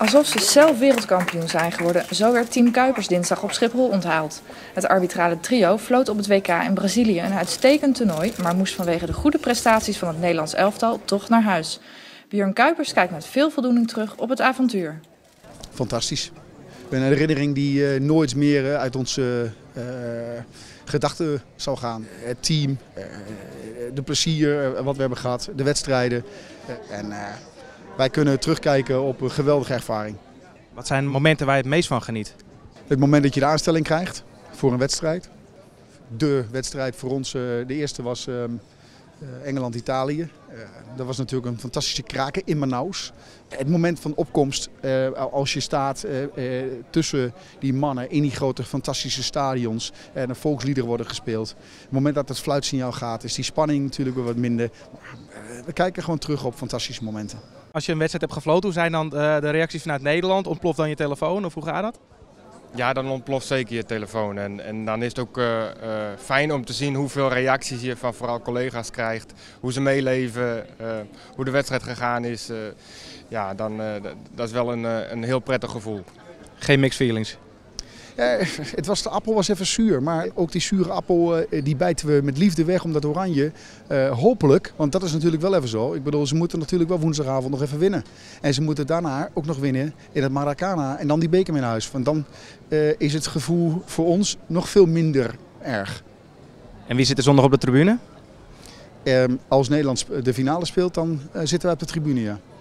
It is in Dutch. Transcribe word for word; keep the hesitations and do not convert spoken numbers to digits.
Alsof ze zelf wereldkampioen zijn geworden, zo werd Team Kuipers dinsdag op Schiphol onthaald. Het arbitrale trio floot op het W K in Brazilië een uitstekend toernooi, maar moest vanwege de goede prestaties van het Nederlands elftal toch naar huis. Björn Kuipers kijkt met veel voldoening terug op het avontuur. Fantastisch. Een herinnering die uh, nooit meer uh, uit onze uh, gedachten zal gaan. Het team, uh, de plezier uh, wat we hebben gehad, de wedstrijden. Uh, en uh, wij kunnen terugkijken op een geweldige ervaring. Wat zijn momenten waar je het meest van geniet? Het moment dat je de aanstelling krijgt voor een wedstrijd. De wedstrijd voor ons, uh, de eerste was uh, uh, Engeland-Italië. Uh, dat was natuurlijk een fantastische kraker in Manaus. Het moment van opkomst, uh, als je staat uh, uh, tussen die mannen in die grote fantastische stadions en er volksliederen worden gespeeld. Het moment dat het fluitsignaal gaat, is die spanning natuurlijk weer wat minder. Uh, we kijken gewoon terug op fantastische momenten. Als je een wedstrijd hebt gefloten, hoe zijn dan uh, de reacties vanuit Nederland? Ontploft dan je telefoon of hoe gaat dat? Ja, dan ontploft zeker je telefoon. En, en dan is het ook uh, uh, fijn om te zien hoeveel reacties je van vooral collega's krijgt. Hoe ze meeleven, uh, hoe de wedstrijd gegaan is. Uh, ja, dan, uh, dat is wel een, uh, een heel prettig gevoel. Geen mixed feelings? Ja, het was, de appel was even zuur, maar ook die zure appel uh, die bijten we met liefde weg omdat oranje, uh, hopelijk, want dat is natuurlijk wel even zo. Ik bedoel, ze moeten natuurlijk wel woensdagavond nog even winnen. En ze moeten daarna ook nog winnen in het Maracana en dan die beker in huis. Want dan uh, is het gevoel voor ons nog veel minder erg. En wie zit er zondag op de tribune? Uh, als Nederland de finale speelt, dan uh, zitten wij op de tribune, ja.